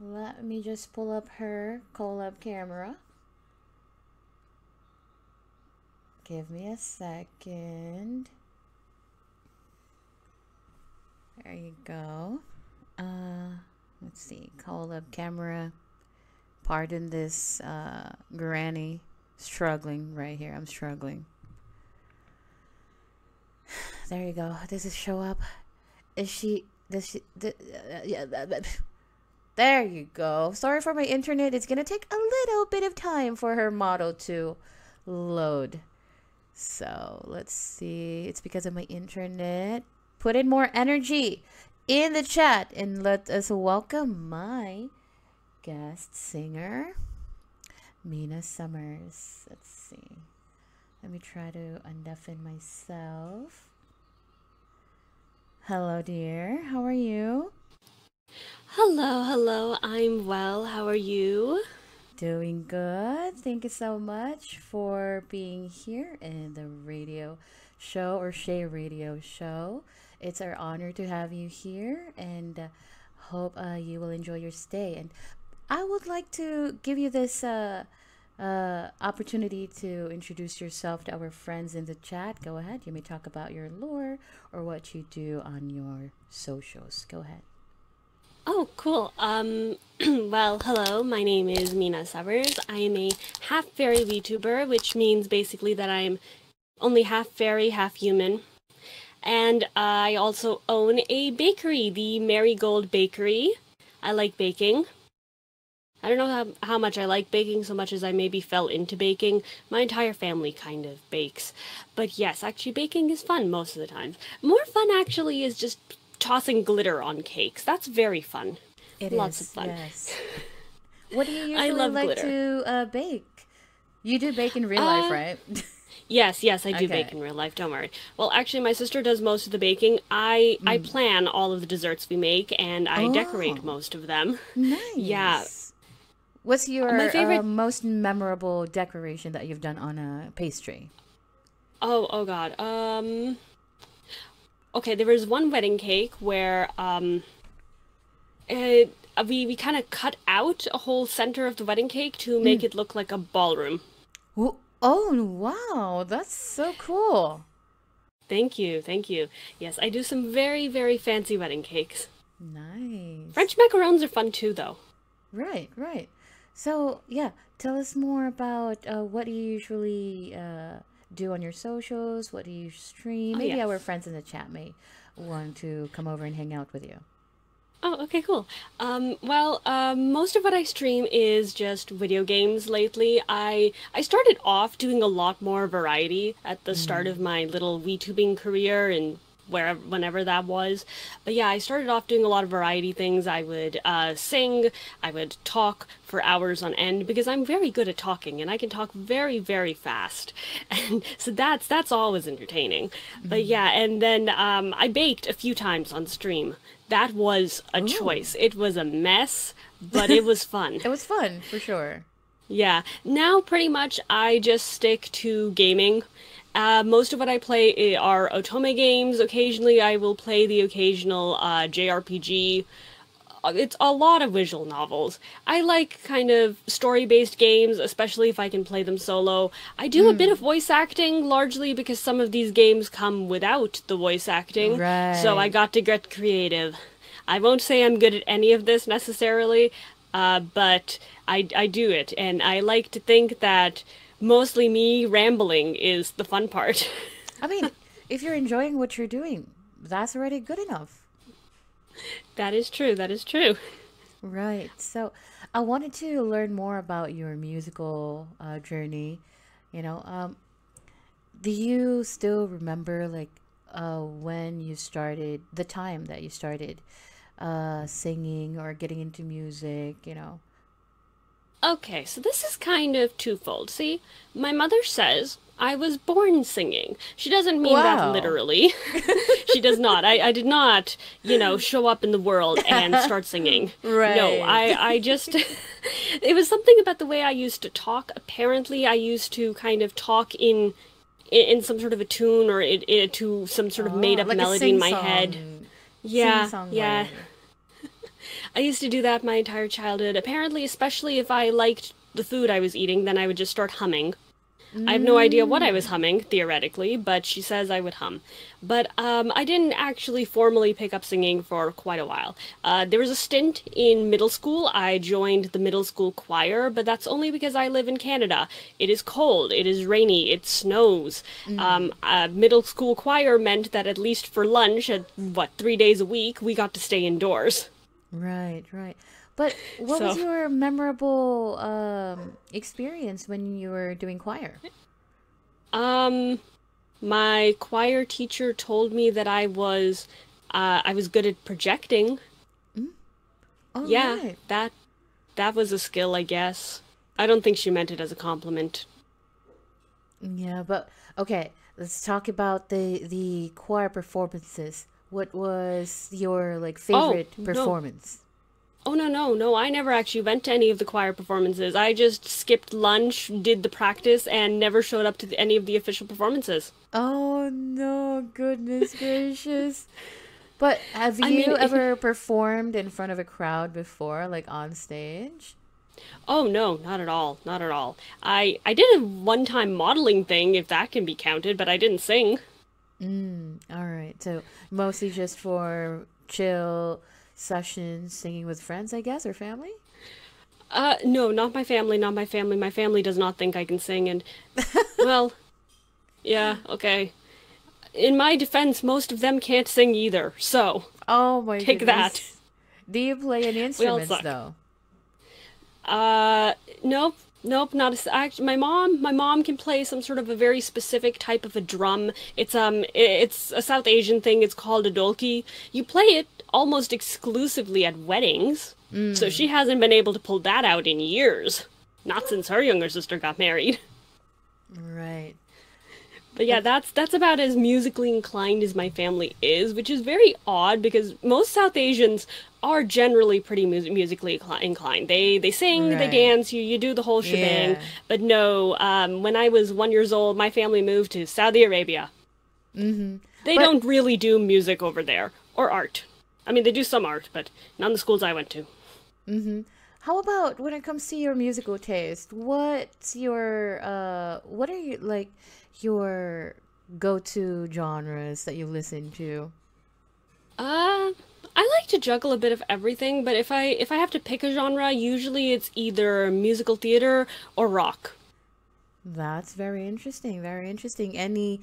Let me just pull up her collab camera. Give me a second. There you go. Let's see. Collab camera. Pardon this granny. Struggling right here. I'm struggling. There you go. Does it show up? Is she... Does she... Yeah. There you go. Sorry for my internet. It's gonna take a little bit of time for her model to load. So let's see. It's because of my internet. Put in more energy in the chat and let us welcome my guest singer, Mina Summers. Let's see. Let me try to undeafen myself. Hello, dear. How are you? Hello. I'm well. How are you? Doing good. Thank you so much for being here in the radio show or Shea Radio Show. It's our honor to have you here and hope you will enjoy your stay. And I would like to give you this opportunity to introduce yourself to our friends in the chat. Go ahead. You may talk about your lore or what you do on your socials. Go ahead. Oh, cool. Well, hello. My name is Mina Summers. I am a half fairy VTuber, which means basically that I'm only half fairy, half human. And I also own a bakery, the Marigold Bakery. I like baking. I don't know how much I like baking so much as I maybe fell into baking. My entire family kind of bakes. But yes, actually baking is fun most of the time. More fun actually is just tossing glitter on cakes. That's very fun. Lots of fun. Yes. What do you I usually love like glitter. to bake? You do bake in real life, right? Yes, I do Okay. bake in real life, don't worry. Well, actually, my sister does most of the baking. I plan all of the desserts we make, and I decorate Oh, most of them. Yeah, nice. What's my your favorite... most memorable decoration that you've done on a pastry? Oh God. Okay, there was one wedding cake where, we kind of cut out a whole center of the wedding cake to make it look like a ballroom. Oh, wow. That's so cool. Thank you. Yes, I do some very, very fancy wedding cakes. Nice. French macarons are fun too, though. Right. So, yeah, tell us more about what you usually do on your socials. What do you stream? Oh, Maybe our yes. friends in the chat may want to come over and hang out with you. Oh, okay, cool. Most of what I stream is just video games lately. I started off doing a lot more variety at the start of my little VTubing career and whenever that was. But yeah, I started off doing a lot of variety things. I would sing, I would talk for hours on end because I'm very good at talking and I can talk very, very fast. And so that's always entertaining. But yeah, and then I baked a few times on stream. That was a Ooh. choice. It was a mess, but it was fun. It was fun, for sure. Yeah. Now pretty much I just stick to gaming. Most of what I play are otome games. Occasionally I will play the occasional JRPG. It's a lot of visual novels. I like kind of story-based games, especially if I can play them solo. I do a bit of voice acting, largely because some of these games come without the voice acting, so I Right. got to get creative. I won't say I'm good at any of this necessarily, but I do it, and I like to think that mostly me rambling is the fun part. I mean, if you're enjoying what you're doing, that's already good enough. That is true, that is true. Right. So I wanted to learn more about your musical journey. You know, do you still remember like when you started, the time that you started singing or getting into music, you know? Okay, so this is kind of twofold. See, my mother says I was born singing. She doesn't mean that Wow. literally. She does not. I did not, show up in the world and start singing. No, Right. I just, it was something about the way I used to talk. Apparently, I used to kind of talk in some sort of a tune or to some sort of made Oh, up like a melody in my head. sing Yeah, song yeah. way. I used to do that my entire childhood. Apparently, especially if I liked the food I was eating, then I would just start humming. I have no idea what I was Mm. humming, theoretically, but she says I would hum. But I didn't actually formally pick up singing for quite a while. There was a stint in middle school. I joined the middle school choir, but that's only because I live in Canada. It is cold, it is rainy, it snows. Mm. Middle school choir meant that at least for lunch, at what, 3 days a week, we got to stay indoors. Right, right. But what was So, your memorable experience when you were doing choir? um, my choir teacher told me that I was good at projecting. Mm? All Yeah, right. that was a skill, I guess. I don't think she meant it as a compliment. Yeah, but okay, let's talk about the choir performances. What was your like Oh, favorite no. performance? Oh, no, no, no. I never actually went to any of the choir performances. I just skipped lunch, did the practice, and never showed up to any of the official performances. Oh no, goodness gracious. But have I you mean, ever performed in front of a crowd before, like on stage? oh no, not at all, not at all. I did a one-time modeling thing, if that can be counted, but I didn't sing. Mm, all right. So mostly just for chill sessions, singing with friends, I guess, or family? No, not my family, not my family. My family does not think I can sing, and well, yeah, okay. In my defense, most of them can't sing either, so Oh my take that. goodness. Do you play any We all instruments suck. though? Uh, nope, nope, not a. Actually, my mom can play some sort of a very specific type of a drum. It's a South Asian thing. It's called a dolki. You play it almost exclusively at weddings, so Mm, she hasn't been able to pull that out in years. Not since her younger sister got married. right. But yeah, But that's about as musically inclined as my family is, which is very odd because most South Asians are generally pretty musically inclined. They sing, they right. dance, you do the whole shebang. Yeah. But no, when I was 1 years old, my family moved to Saudi Arabia. Mm-hmm. They But don't really do music over there or art. I mean, they do some art, but not in the schools I went to. mm-hmm. How about when it comes to your musical taste? What's your what are you like your go-to genres that you listen to? Uh, I like to juggle a bit of everything, but if I have to pick a genre, usually it's either musical theater or rock. That's very interesting. Very interesting.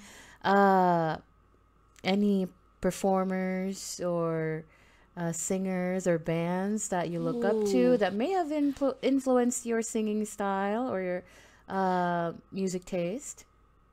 Uh any performers or singers or bands that you look up to Ooh. that may have influenced your singing style or your music taste?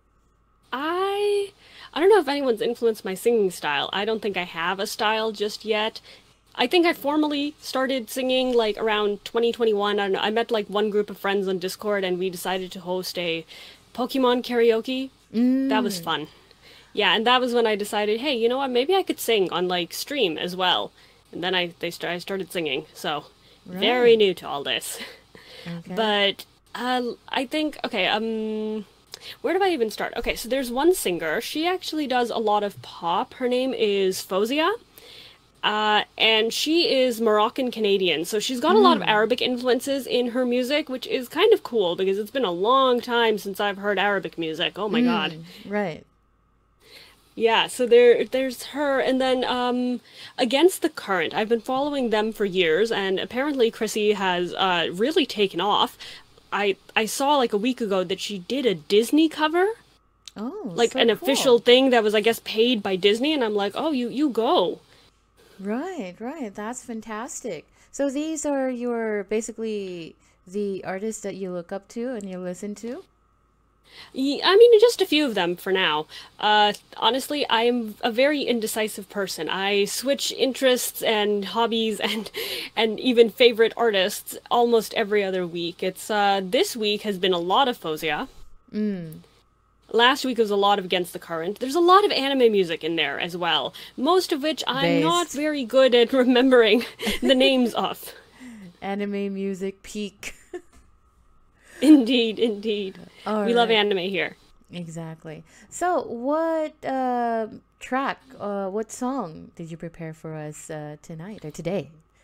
I I don't know if anyone's influenced my singing style. I don't think I have a style just yet. I think I formally started singing like around 2021. I don't know. I met like one group of friends on Discord and we decided to host a Pokemon karaoke. That was Mm, fun. Yeah, and that was when I decided, hey, you know what? Maybe I could sing on like stream as well. And then I started singing. So, very right. new to all this. Okay. But I think okay, where do I even start? Okay, so there's one singer. She actually does a lot of pop. Her name is Fozia. And she is Moroccan Canadian. So she's got a lot of Mm, Arabic influences in her music, which is kind of cool because it's been a long time since I've heard Arabic music. Oh my God. right. Yeah, so there's her and then Against the Current. I've been following them for years and apparently Chrissy has really taken off. I saw like a week ago that she did a Disney cover, Oh, like so an official cool. thing that was I guess paid by Disney and I'm like, "Oh, you go." Right, right. That's fantastic. So these are your basically the artists that you look up to and you listen to? I mean, just a few of them for now. Honestly, I'm a very indecisive person. I switch interests and hobbies and even favorite artists almost every other week. It's This week has been a lot of Fozia. Mm, Last week was a lot of Against the Current. There's a lot of anime music in there as well, most of which I'm not based. very good at remembering the names of. Anime music peak. Indeed, indeed. All We love right. anime here. Exactly. So, what track, what song did you prepare for us tonight or today?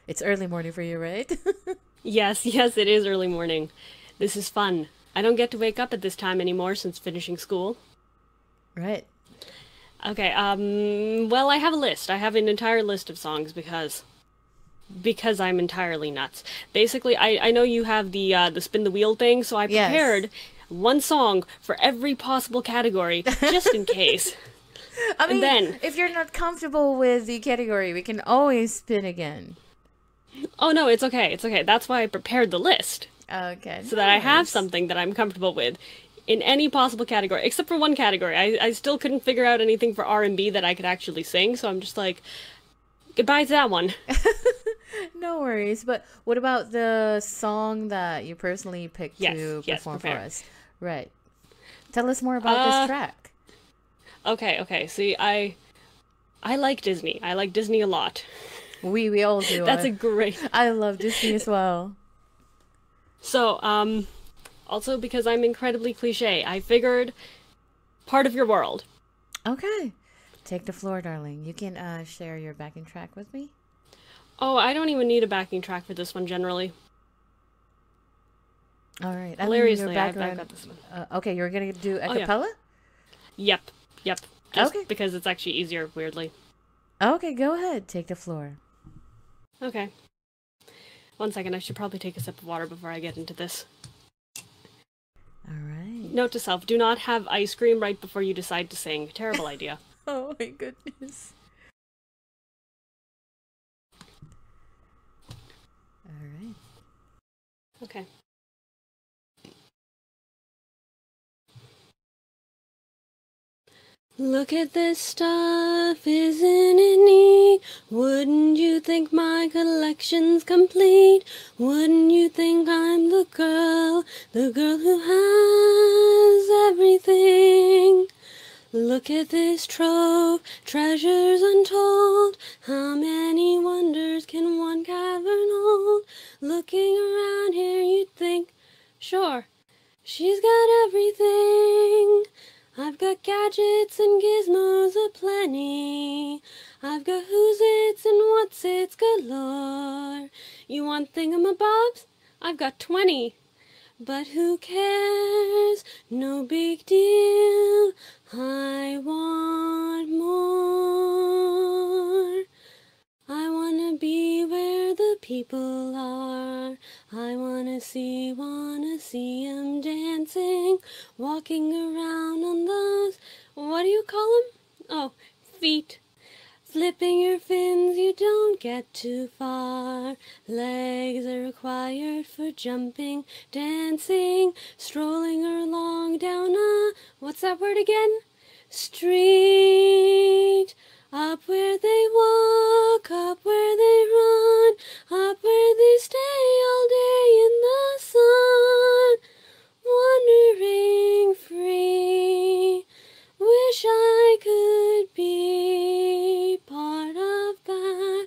It's early morning for you, right? Yes, yes, it is early morning. This is fun. I don't get to wake up at this time anymore since finishing school. Right. Okay, well, I have a list. I have an entire list of songs because I'm entirely nuts. Basically, I know you have the spin the wheel thing, so I Yes. prepared one song for every possible category just in case. I And mean, then, if you're not comfortable with the category, we can always spin again. oh no, it's okay. It's okay. That's why I prepared the list. Okay, So that I have nice. something that I'm comfortable with in any possible category, except for one category. I still couldn't figure out anything for R&B that I could actually sing, so I'm just like, goodbye to that one. No worries. But what about the song that you personally picked Yes, to yes, perform for prepare. us? Right. Tell us more about this Uh, track. okay. See, I like Disney. I like Disney a lot. We all do. That's a great. I love Disney as well. So, also because I'm incredibly cliche, I figured part of your world. Okay. Take the floor, darling. You can share your backing track with me. Oh, I don't even need a backing track for this one generally. All right. I mean, your Hilariously, I've background. got this one. Okay, you're gonna do a Oh yeah. cappella? Yep. Just Okay. because it's actually easier, weirdly. Okay, go ahead. Take the floor. Okay. One second, I should probably take a sip of water before I get into this. All right. Note to self, do not have ice cream right before you decide to sing. Terrible idea. Oh my goodness. All right. Okay. Look at this stuff, isn't it neat? Wouldn't you think my collection's complete? Wouldn't you think I'm the girl who has everything? Look at this trove, treasures untold. How many wonders can one cavern hold? Looking around here, you'd think, sure, she's got everything. I've got gadgets and gizmos aplenty. I've got who's its and what's its galore. You want thingamabobs? I've got 20. But who cares? No big deal. I want more. I wanna be where the people are. I wanna see 'em dancing, walking around on those, what do you call 'em? Oh, feet. Flipping your fins, you don't get too far. Legs are required for jumping, dancing, strolling along down what's that word again? Street. Up where they walk, up where they run, up where they stay all day in the sun, wandering free. Wish I could be part of that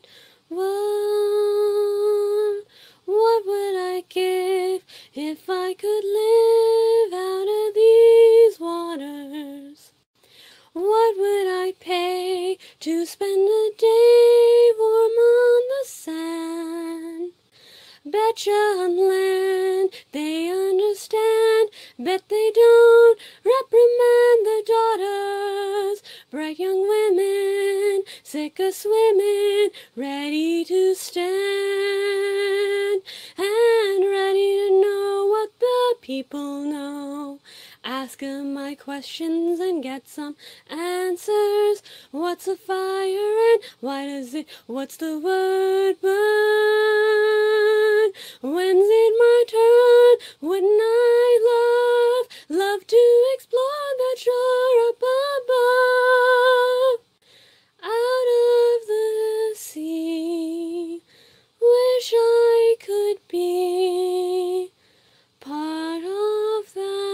world. What would I give if I could live out of these waters? What would I pay to spend a day warm on the sand? Betcha on land they understand, bet they don't reprimand the daughters. Bright young women, sick of swimming, ready to stand, and ready to know what the people know. Ask 'em my questions and get some answers. What's a fire and why does it, what's the word burn? When's it my turn? Wouldn't I love to explore that shore up above? Out of the sea, wish I could be part of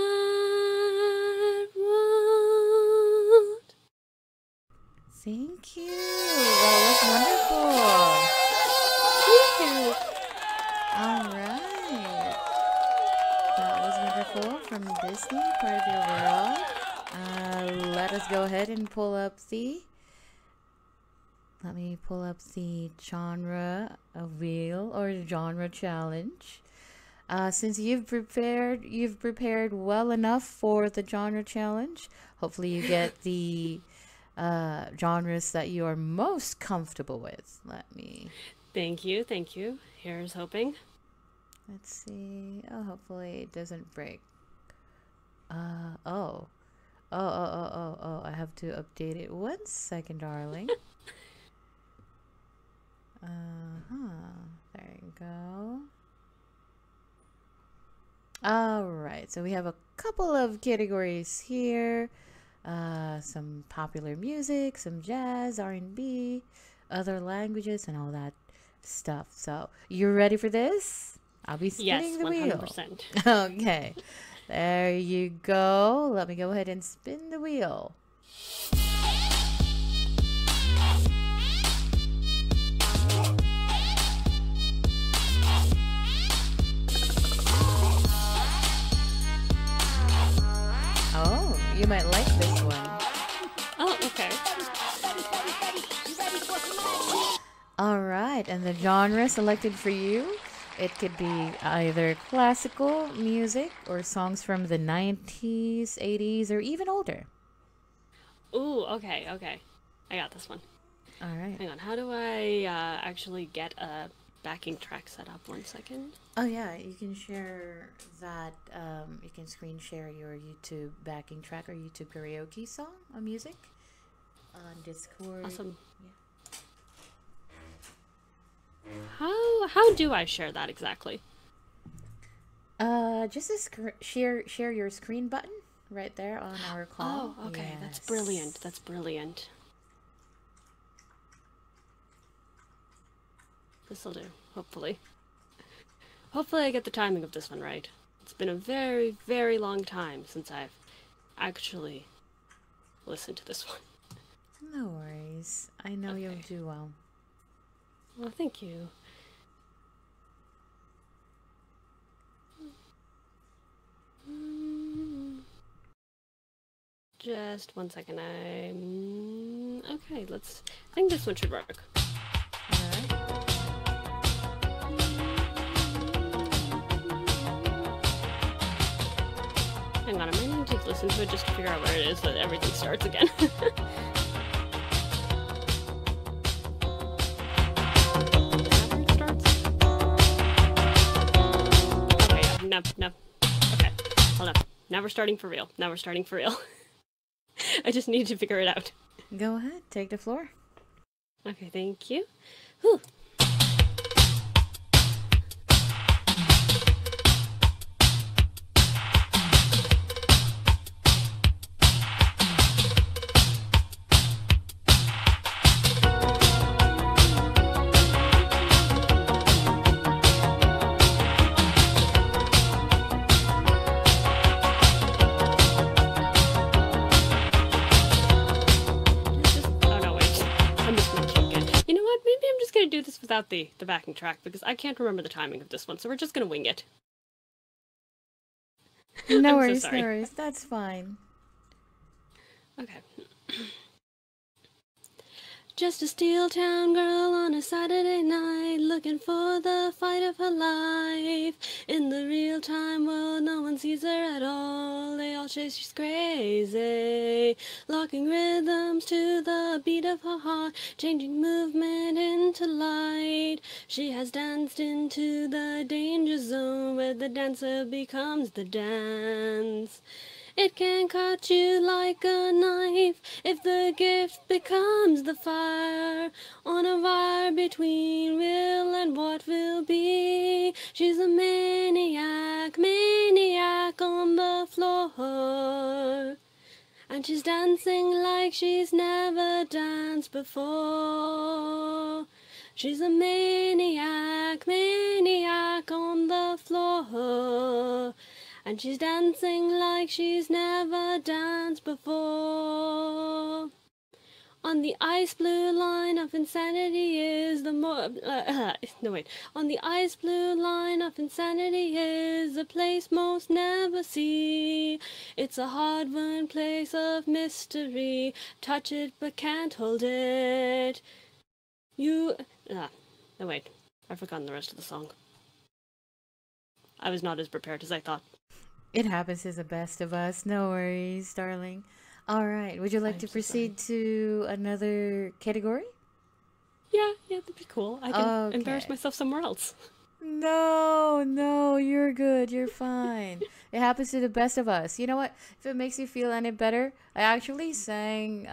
that world. Thank you. That was wonderful. Thank you. All right. That was wonderful from Disney, part of your world. Let us go ahead and pull up the. Let me pull up the genre a wheel or genre challenge. Since you've prepared well enough for the genre challenge. Hopefully, you get the genres that you are most comfortable with. Let me. Thank you, thank you. Here's hoping. Let's see. Oh, hopefully it doesn't break. Oh. Oh. I have to update it. 1 second, darling. There you go. All right. So we have a couple of categories here. Some popular music, some jazz, R&B, other languages, and all that stuff. So you ready for this? I'll be Yes, spinning the wheel. 100%. Okay. There you go. Let me go ahead and spin the wheel. Oh, you might like this one. Oh, okay. All right, and the genre selected for you, it could be either classical music or songs from the 90s, 80s, or even older. Ooh, okay, okay. I got this one. All right. Hang on, how do I actually get a backing track set up? 1 second. Oh yeah, you can share that. You can screen share your YouTube backing track or YouTube karaoke song or music on Discord. Awesome. Yeah. How do I share that exactly? Just a share your screen button right there on our call. Oh, okay. Yes. That's brilliant. That's brilliant. This'll do, hopefully. Hopefully I get the timing of this one right. It's been a very, very long time since I've actually listened to this one. No worries. I know you'll Okay. do well. Well, thank you. Just 1 second. Okay, I think this one should work. All right. Hang on, I might need to listen to it just to figure out where it is so that everything starts again. No. Okay, hold up. Now we're starting for real. I just need to figure it out. Go ahead. Take the floor. Okay, thank you. Whew. Oh no, wait. I'm just gonna check it. You know what? Maybe I'm just gonna do this without the backing track because I can't remember the timing of this one, so we're just gonna wing it. No I'm so worries. sorry. No worries. That's fine. Okay. Just a steel town girl on a Saturday night, looking for the fight of her life. In the real time world, no one sees her at all. They all say she's crazy, locking rhythms to the beat of her heart, changing movement into light. She has danced into the danger zone where the dancer becomes the dance. It can cut you like a knife if the gift becomes the fire on a wire between will and what will be. She's a maniac on the floor. And she's dancing like she's never danced before. She's a maniac on the floor. And she's dancing like she's never danced before. On the ice blue line of insanity is the On the ice blue line of insanity is a place most never see. It's a hard-won place of mystery. Touch it but can't hold it. I've forgotten the rest of the song. I was not as prepared as I thought. It happens to the best of us. No worries, darling. All right. Would you like to proceed to another category? Yeah, that'd be cool. I can embarrass Okay. myself somewhere else. No, you're good. You're fine. It happens to the best of us. You know what? If it makes you feel any better, I actually sang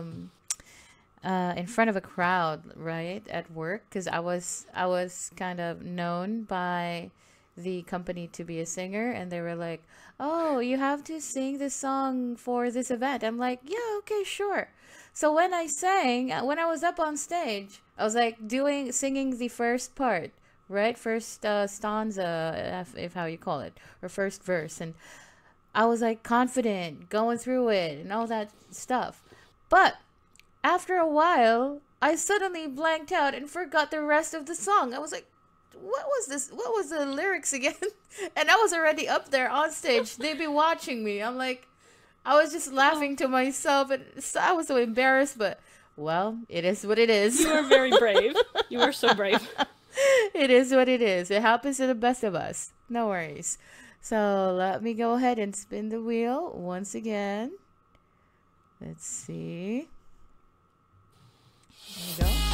in front of a crowd, right, at work, because I was kind of known by the company to be a singer, and they were like, "Oh, you have to sing this song for this event." I'm like, "Yeah, okay, sure." So when I sang, when I was up on stage, I was like singing the first part, right? First stanza, if how you call it, or first verse, and I was like confident going through it and all that stuff. But after a while, I suddenly blanked out and forgot the rest of the song. I was like, what was this? What was the lyrics again? And I was already up there on stage. They'd be watching me. I'm like, I was just laughing to myself, and I was so embarrassed, but well, it is what it is. You are very brave. You are so brave. It is what it is. It happens to the best of us. No worries. So let me go ahead and spin the wheel once again. Let's see. There we go.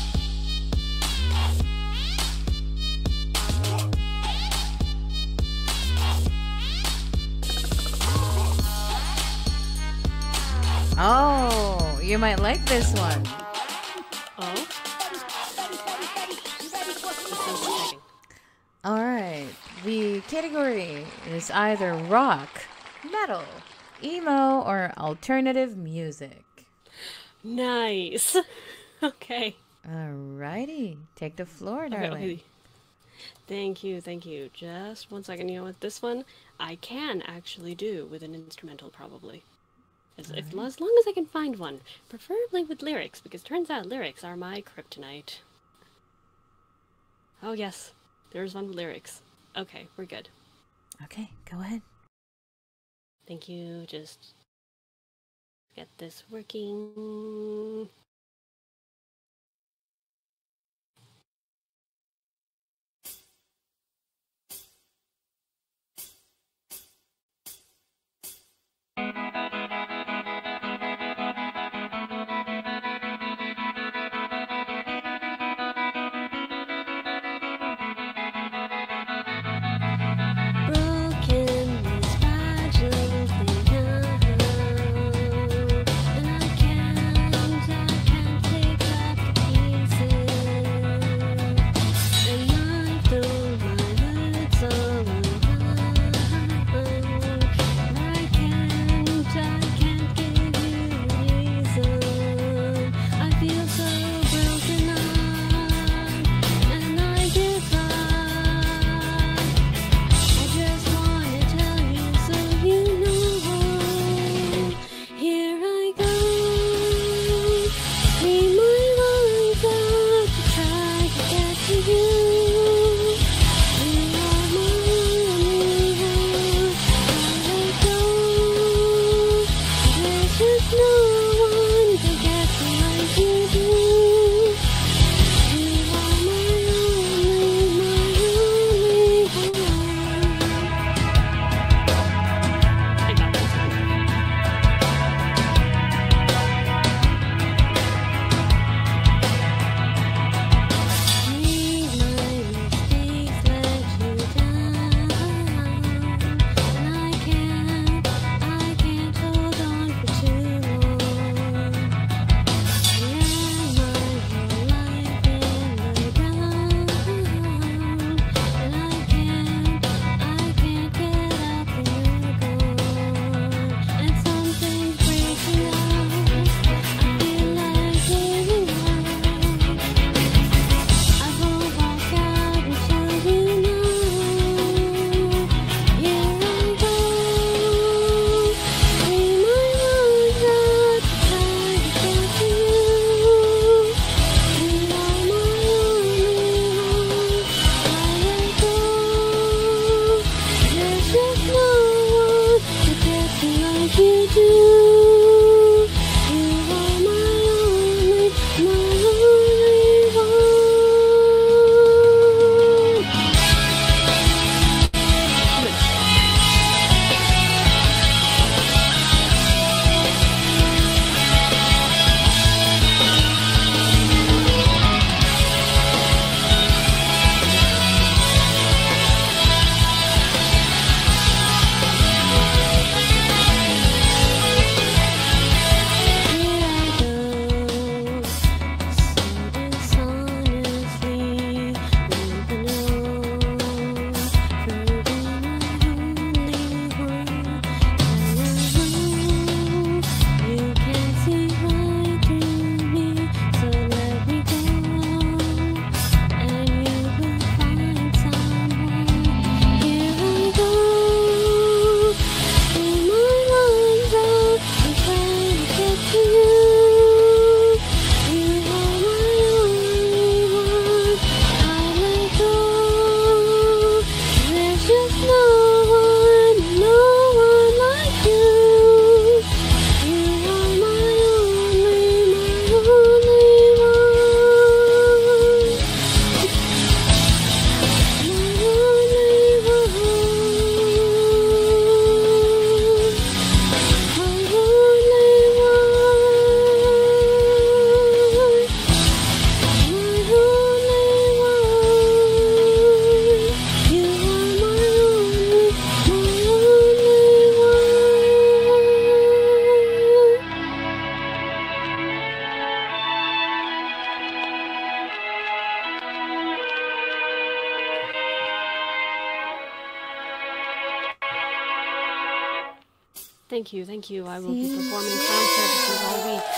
Oh, you might like this one. Oh? That sounds exciting. All right. The category is either rock, metal, emo, or alternative music. Nice. Okay. Alrighty. Take the floor, darling. Okay. Thank you. Just one second. You know what? This one I can actually do with an instrumental, probably. As long as I can find one. Preferably with lyrics, because turns out lyrics are my kryptonite. Oh, yes. There's one with lyrics. Okay, we're good. Okay, go ahead. Thank you. Just get this working. Broken this fragile thing now, and I can't Thank you, thank you. I will be See? performing clown services all week.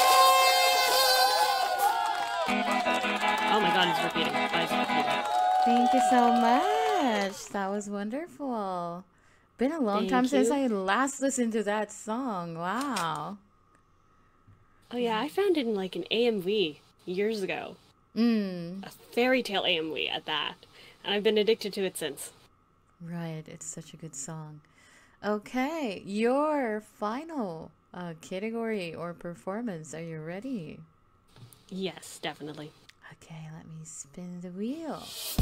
Oh my god, it's repeating. Why is it repeating? Thank you so much. That was wonderful. Been a long time Thank since you. I last listened to that song. Wow. Oh yeah, I found it in like an AMV years ago. Mm. A fairy tale AMV at that. And I've been addicted to it since. Right, it's such a good song. Okay, your final category or performance. Are you ready? Yes, definitely. Okay, let me spin the wheel.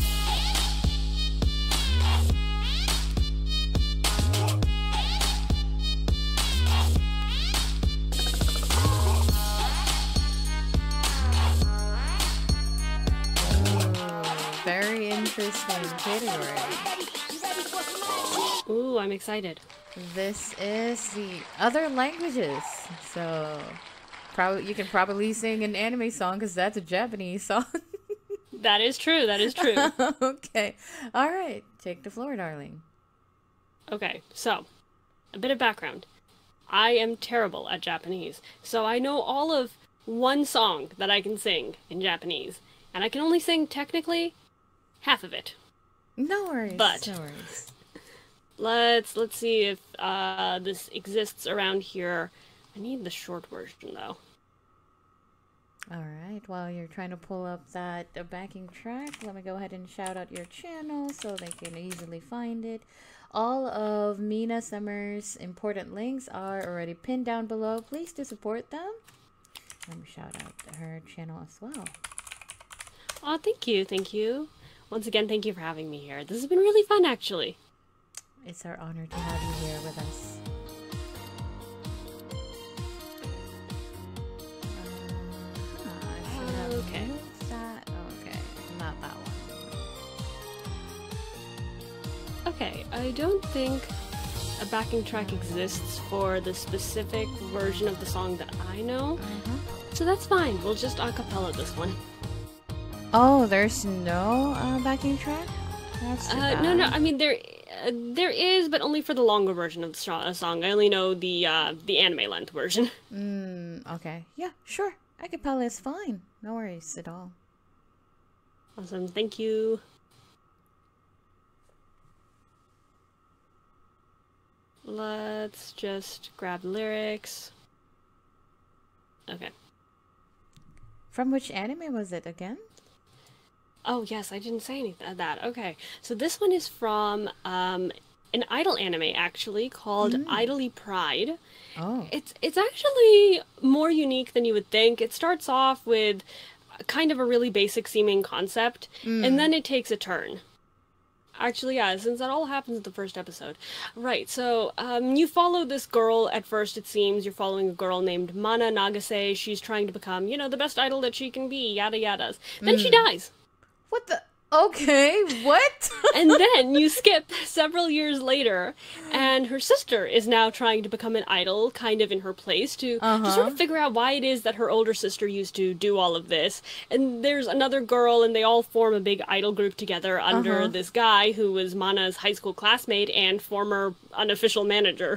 Very interesting category. Ooh, I'm excited. This is the other languages. So, probably you can probably sing an anime song because that's a Japanese song. That is true, that is true. Okay. All right. Take the floor, darling. Okay, so, a bit of background. I am terrible at Japanese, so I know all of one song that I can sing in Japanese, and I can only sing technically half of it. No worries. But- no worries. Let's see if this exists around here. I need the short version though. All right. While you're trying to pull up that backing track, let me go ahead and shout out your channel so they can easily find it. All of Mina Summer's important links are already pinned down below. Please do support them. Let me shout out her channel as well. Oh, thank you, thank you. Once again, thank you for having me here. This has been really fun, actually. It's our honor to have you here with us. I should have Okay. moved that. Okay, not that one. Okay, I don't think a backing track exists for the specific version of the song that I know, so that's fine. We'll just a cappella this one. Oh, there's no backing track? That's too No, bad. I mean there is, but only for the longer version of the song. I only know the anime length version. Okay. Yeah, sure. Acapella is fine. No worries at all. Awesome, thank you. Let's just grab lyrics. Okay. From which anime was it again? Oh yes, I didn't say anything of that. Okay, so this one is from an idol anime actually called Idly Pride. Oh. It's actually more unique than you would think. It starts off with kind of a really basic seeming concept, and then it takes a turn. Actually, yeah, since that all happens in the first episode. Right, so you follow this girl at first, it seems. You're following a girl named Mana Nagase. She's trying to become, you know, the best idol that she can be, yada yadas. Then she dies. What the? Okay, what? And then you skip several years later, and her sister is now trying to become an idol, kind of in her place, to sort of figure out why it is that her older sister used to do all of this. And there's another girl, and they all form a big idol group together under this guy who was Mana's high school classmate and former unofficial manager.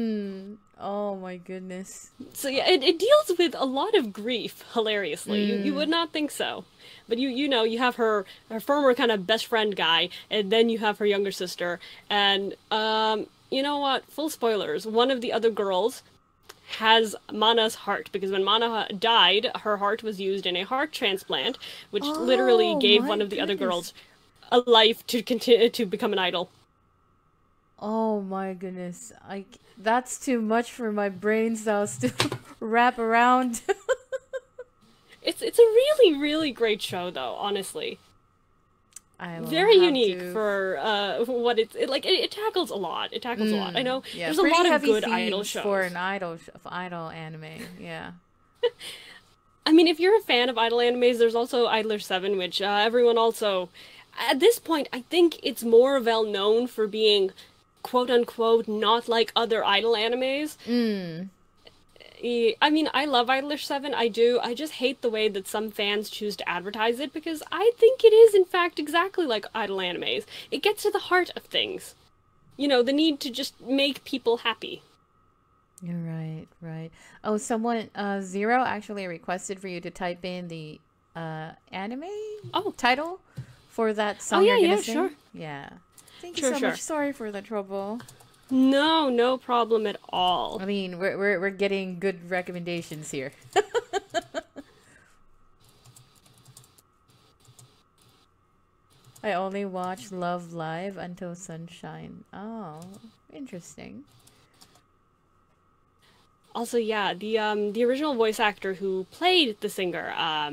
Oh my goodness. So yeah, it deals with a lot of grief, hilariously. You would not think so. But you know, you have her former kind of best friend guy, and then you have her younger sister. And, you know what? Full spoilers. One of the other girls has Mana's heart, because when Mana died, her heart was used in a heart transplant, which literally gave my one of the other goodness. girls a life to continue to become an idol. Oh my goodness. That's too much for my brain cells to wrap around. It's a really, really great show, though, honestly. I will Very have unique to- for what it tackles a lot. It tackles a lot. I know Yeah, there's a pretty lot of heavy good idol themes shows. for an idol anime. Yeah. I mean, if you're a fan of idol animes, there's also Idler 7, which everyone also... At this point, I think it's more well known for being quote-unquote not like other idol animes. I mean, I love Idler 7, I do. I just hate the way that some fans choose to advertise it, because I think it is, in fact, exactly like idol animes. It gets to the heart of things. You know, the need to just make people happy. You're right, right. Oh, someone, Zero actually requested for you to type in the anime Oh, title for that oh song yeah, you're gonna yeah, sing. sure, Yeah. Thank you sure, so sure. much. Sorry for the trouble. No, no problem at all. I mean, we're getting good recommendations here. I only watched Love Live until Sunshine. Oh, interesting. Also, yeah, the original voice actor who played the singer,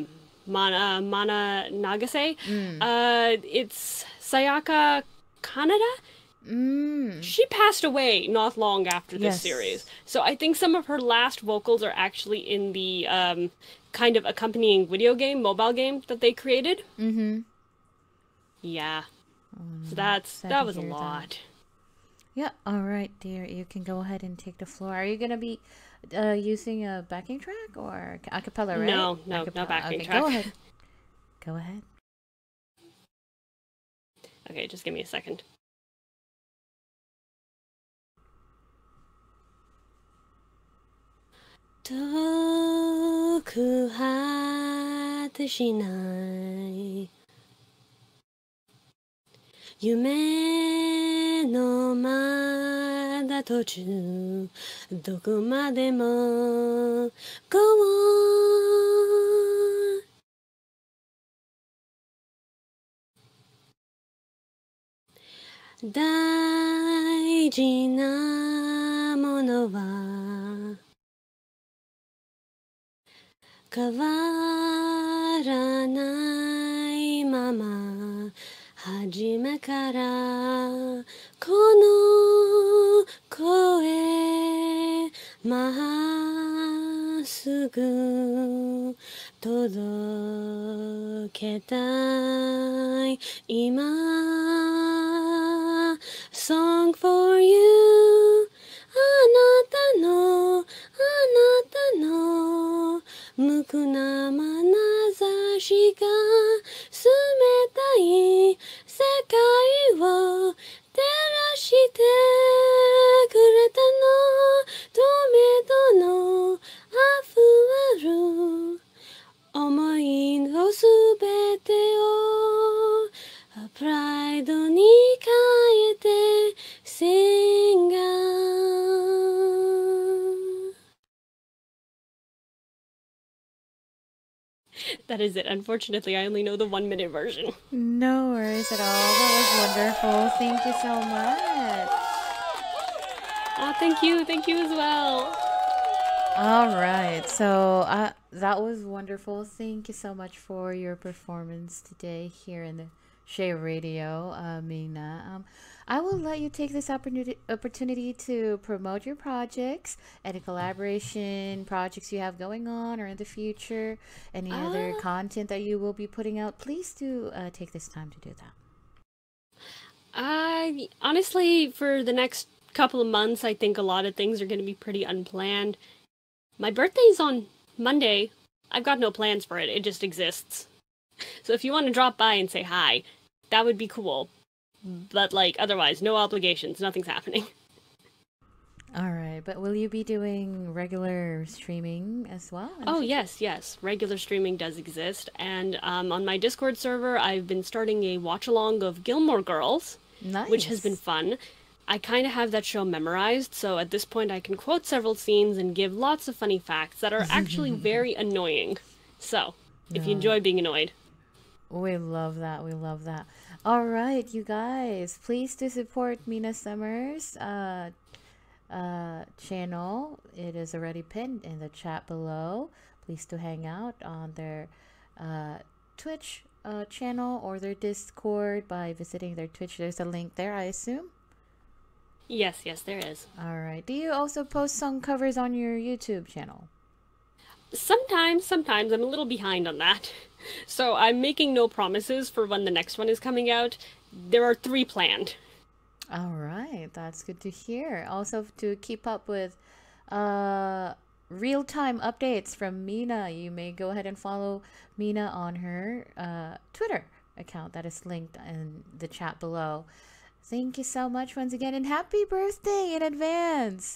Mana Nagase, Mm. it's Sayaka Kaneda. Mm. She passed away not long after this series, Yes. so I think some of her last vocals are actually in the kind of accompanying video game, mobile game that they created. Mm-hmm. Yeah, Oh, so no. that's Sad to that was a hear that. lot. Yeah, all right, dear. You can go ahead and take the floor. Are you gonna be using a backing track or a cappella, right? No, A no, no cappella. backing Okay, go track. ahead. Go ahead. Okay, just give me a second. 遠く果てしない夢のまだ途中どこまでも Go on 大事なものは変わらないまま初めからこの声まっすぐ届けたい今 Song for you あなたのあなたの無垢な眼差しが冷たい世界を照らしてくれたの透明度の溢れる思いのすべてをプライドに変えて Sing That is it. Unfortunately, I only know the 1 minute version. No worries at all. That was wonderful. Thank you so much. Thank you. Thank you as well. All right. So that was wonderful. Thank you so much for your performance today here in the Shea Radio, Mina. I will let you take this opportunity to promote your projects, any collaboration projects you have going on or in the future, any other Uh, content that you will be putting out. Please do take this time to do that. I honestly, for the next couple of months, I think a lot of things are going to be pretty unplanned. My birthday's on Monday. I've got no plans for it. It just exists. So if you want to drop by and say hi, that would be cool. But like otherwise, no obligations. Nothing's happening. All right, but will you be doing regular streaming as well in the Oh future? yes, yes. Regular streaming does exist, and on my Discord server, I've been starting a watch along of Gilmore Girls, which has been Nice. fun. I kind of have that show memorized, so at this point I can quote several scenes and give lots of funny facts that are actually very annoying. So, if you No, enjoy being annoyed. we love that. We love that. All right, you guys, please do support Mina Summers channel. It is already pinned in the chat below. Please do hang out on their uh, Twitch channel or their Discord by visiting their Twitch. There's a link there, I assume. Yes, yes, there is. All right. Do you also post song covers on your YouTube channel? Sometimes I'm a little behind on that. So I'm making no promises for when the next one is coming out. There are 3 planned. All right, that's good to hear. Also, to keep up with uh, real-time updates from Mina, you may go ahead and follow Mina on her Twitter account that is linked in the chat below. Thank you so much once again, and happy birthday in advance.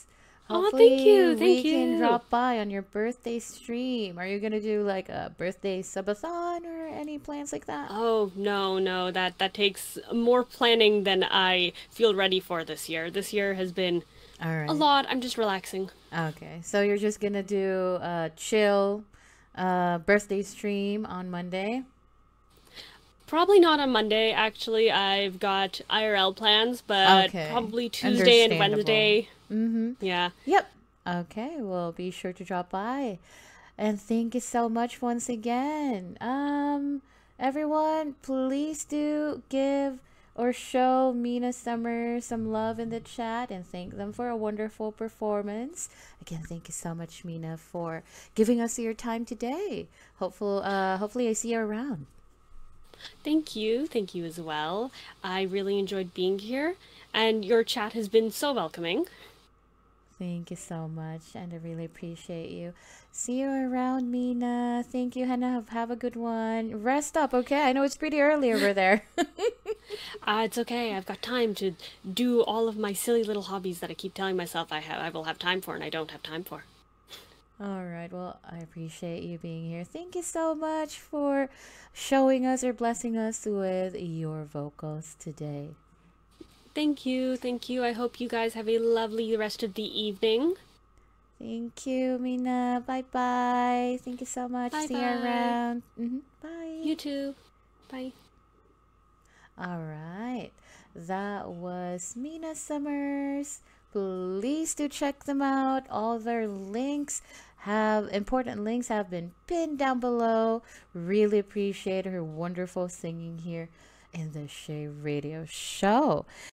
Oh, thank Hopefully you. we Thank can you. drop by on your birthday stream. Are you gonna do like a birthday subathon or any plans like that? Oh, no, no, that takes more planning than I feel ready for this year. This year has been All a right. lot. I'm just relaxing. Okay. So you're just gonna do a chill birthday stream on Monday? Probably not on Monday, actually. I've got IRL plans, but Okay. probably Tuesday and Understandable. Wednesday. Mm-hmm. Yeah. Yep. Okay, well be sure to drop by. And thank you so much once again. Everyone, please do give or show Mina Summer some love in the chat and thank them for a wonderful performance. Again, thank you so much, Mina, for giving us your time today. Hopefully I see you around. Thank you. Thank you as well. I really enjoyed being here, and your chat has been so welcoming. Thank you so much, and I really appreciate you. See you around, Mina. Thank you, Hannah. Have a good one. Rest up, okay? I know it's pretty early over there. It's okay. I've got time to do all of my silly little hobbies that I keep telling myself I will have time for, and I don't have time for. All right. Well, I appreciate you being here. Thank you so much for showing us or blessing us with your vocals today. Thank you. Thank you. I hope you guys have a lovely rest of the evening. Thank you, Mina. Bye bye. Thank you so much. Bye See you bye. around. Bye. You too. Bye. All right. That was Mina Summers. Please do check them out. All their links have important links have been pinned down below. Really appreciate her wonderful singing here in the Shay Radio Show.